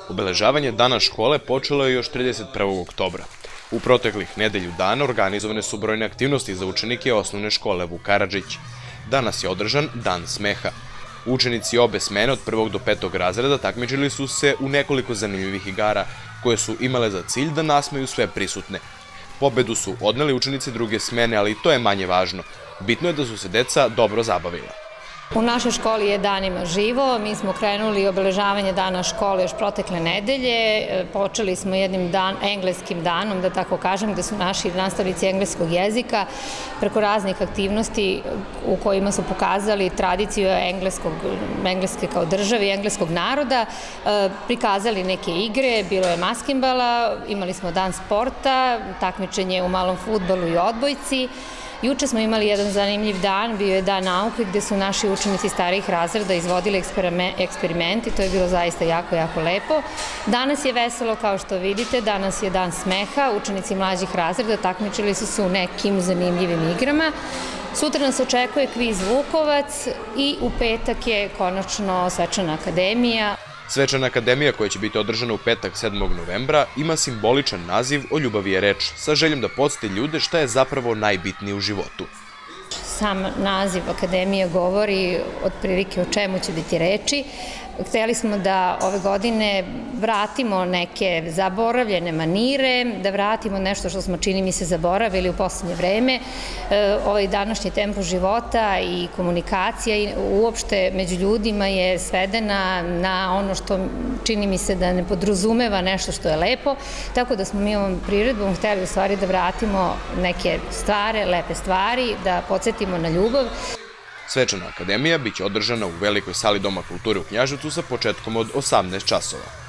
Obeležavanje Dana škole počelo je još 31. oktobra. U proteklih nedelju dana organizovane su brojne aktivnosti za učenike osnovne škole Vuk Karadžić. Danas je održan Dan smeha. Učenici obe smene od 1. do 5. razreda takmičili su se u nekoliko zanimljivih igara, koje su imale za cilj da nasmeju sve prisutne. Pobedu su odneli učenici druge smene, ali to je manje važno. Bitno je da su se deca dobro zabavila. U našoj školi je danima živo, mi smo krenuli obeležavanje Dana škole još protekle nedelje, počeli smo jednim engleskim danom, da tako kažem, gde su naši nastavnici engleskog jezika preko raznih aktivnosti u kojima su pokazali tradiciju engleske kao države i engleskog naroda, prikazali neke igre, bilo je maskenbala, imali smo dan sporta, takmičenje u malom fudbalu i odbojci. Juče smo imali jedan zanimljiv dan, bio je dan nauke gde su naši učenici starijih razreda izvodili eksperimenti, to je bilo zaista jako, jako lepo. Danas je veselo kao što vidite, danas je dan smeha, učenici mlađih razreda takmičili su se u nekim zanimljivim igrama. Sutra nas očekuje kviz Vukovac i u petak je konačno Svečana akademija. Svečana akademija, koja će biti održana u petak 7. novembra, ima simboličan naziv O ljubavi je reč, sa željom da podsjeti ljude šta je zapravo najbitnije u životu. Sam naziv akademije govori otprilike o čemu će biti reči. Hteli smo da ove godine vratimo neke zaboravljene manire, da vratimo nešto što smo, čini mi se, zaboravili u poslednje vreme. Ovaj današnji tempo života i komunikacija uopšte među ljudima je svedena na ono što, čini mi se, da ne podrazumeva nešto što je lepo, tako da smo mi ovom priredbom hteli u stvari da vratimo neke stare, lepe stvari, da podsjetimo na ljubav. Svečana akademija biće održana u velikoj sali Doma kulture u Knjaževcu sa početkom od 18 časova.